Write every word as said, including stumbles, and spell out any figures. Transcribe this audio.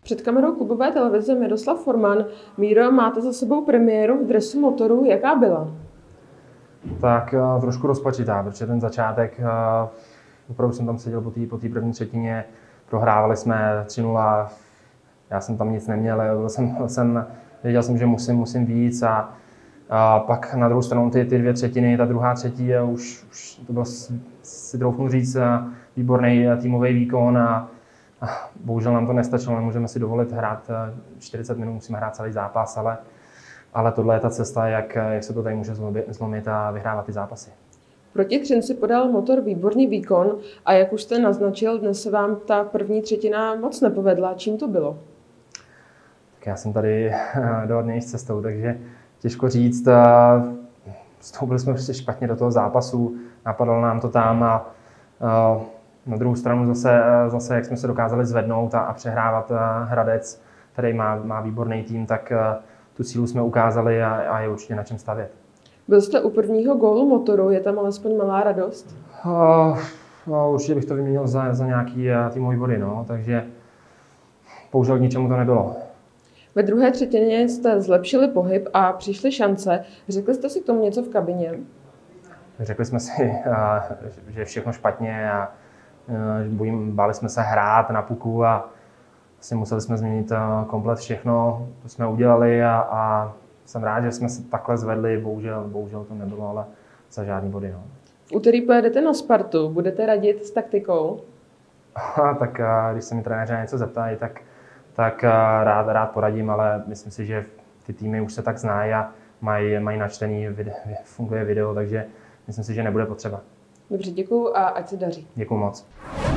Před kamerou klubové televize Miroslav Forman. Míro, máte za sebou premiéru v dresu Motoru. Jaká byla? Tak uh, trošku rozpačitá, protože ten začátek, uh, opravdu jsem tam seděl po té po té první třetině, prohrávali jsme tři nula, já jsem tam nic neměl, byl jsem, byl jsem, věděl jsem, že musím, musím víc a, a pak na druhou stranu ty, ty dvě třetiny, ta druhá třetí, už, už to byl, si troufnu říct, výborný týmový výkon a, a bohužel nám to nestačilo, nemůžeme si dovolit hrát čtyřicet minut, musíme hrát celý zápas, ale Ale tohle je ta cesta, jak, jak se to tady může zlomit a vyhrávat ty zápasy. Proti Třinci podal Motor výborný výkon a jak už jste naznačil, dnes se vám ta první třetina moc nepovedla. Čím to bylo? Tak já jsem tady do dny s cestou, takže těžko říct. Vstoupili jsme prostě špatně do toho zápasu, napadalo nám to tam a na druhou stranu zase, zase jak jsme se dokázali zvednout a, a přehrávat Hradec, který má, má výborný tým, tak tu sílu jsme ukázali a, a je určitě na čem stavět. Byl jste u prvního gólu Motoru, je tam alespoň malá radost? Uh, no, určitě bych to vyměnil za, za nějaký týmový body, no, takže bohužel k ničemu to nebylo. Ve druhé třetině jste zlepšili pohyb a přišly šance. Řekli jste si k tomu něco v kabině? Řekli jsme si, že je všechno špatně a bojím, báli jsme se hrát na puku a vlastně museli jsme změnit komplet všechno, to jsme udělali a, a jsem rád, že jsme se takhle zvedli, bohužel, bohužel to nebylo, ale za žádný body. No. V úterý pojedete na Spartu, budete radit s taktikou? Tak když se mi trenéři na něco zeptají, tak, tak rád, rád poradím, ale myslím si, že ty týmy už se tak znají a mají, mají načtený, video, funguje video, takže myslím si, že nebude potřeba. Dobře, děkuju a ať se daří. Děkuju moc.